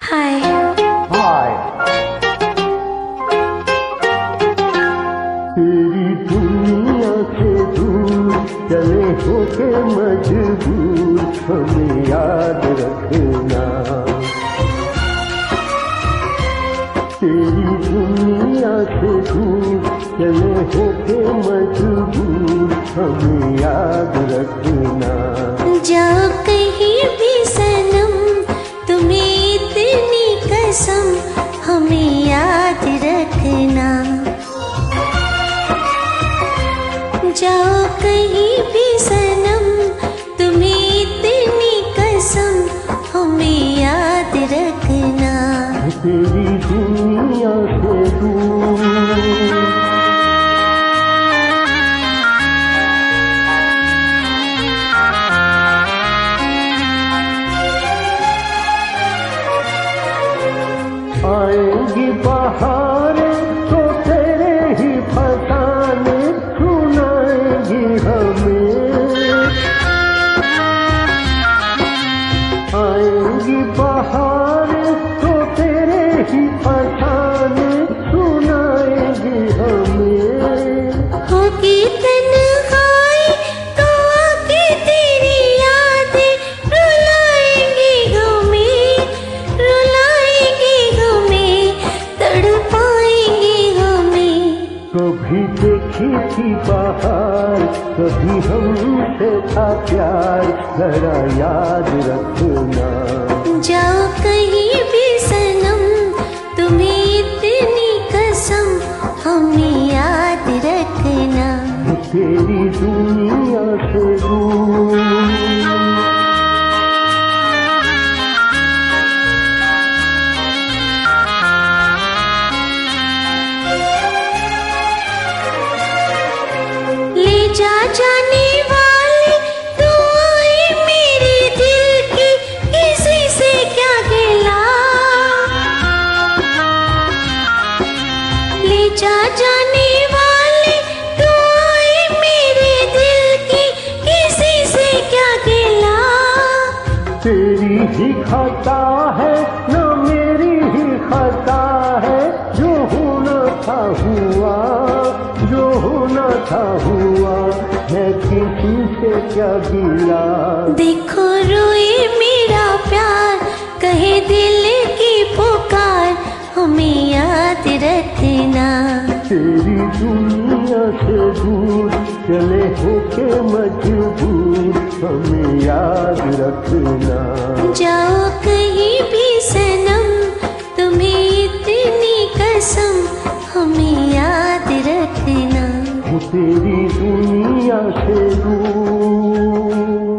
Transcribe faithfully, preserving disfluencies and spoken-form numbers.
हाय हाय। तेरी दुनिया से दूर चले होके मजबूर, हमें याद रखना। तेरी दुनिया से दूर चले होके मजबूर, हमें याद रखना। जाओ कहीं भी सनम, तुम्हें इतनी कसम, हमें याद रखना। जाओ कहीं भी सनम, तुम्हें इतनी कसम, हमें याद रखना। तेरी दुनिया से दूर आएंगी बहारें तो तेरे ही फसाने सुनाएंगी हमें। आएंगी बहारें तो तेरे ही फसाने सुनाएंगी हमें। होगी तन्हाई तो आके तेरी यादें रुलाएंगी हमें, रुलाएंगी हमें, तड़पाएंगी हमें। कभी देखी थी बहार, कभी हमसे था प्यार, जरा याद रखना। जाओ कहीं भी सनम, तुम्हें इतनी कसम, हमें याद रखना। तेरी दुनिया से दूर ले जा जाने वाले दुआएं मेरे दिल की, किसी से क्या गिला। ले जा जाने वाले दुआएं मेरे दिल की, किसी से क्या गिला। तेरी ही खता है न मेरी ही खता है, जो होना था हुआ, जो होना था हुआ है, किसी से क्या गिला। देखो रोए मेरा प्यार, कहे दिल की पुकार, हमें याद रखना। तेरी दुनिया से दूर चले होके मजबूर, हमें याद रखना। जाओ कहीं भी सनम, तुम्हें इतनी कसम, हमें याद रखना। तेरी दुनिया से दूर